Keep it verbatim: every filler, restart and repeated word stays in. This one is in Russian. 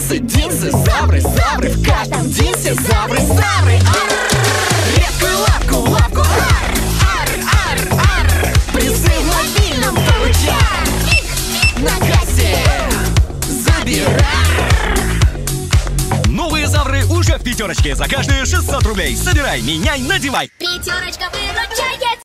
Динсы, динсы, завры, завры, в каждом динсе завры, завры. Редкую лапку, лапку, ар, ар, ар, ар. Призы в мобильном получай, на кассе забирай. Новые завры уже в пятерочке. За каждые шестьсот рублей. Собирай, меняй, надевай. Пятерочка выручает.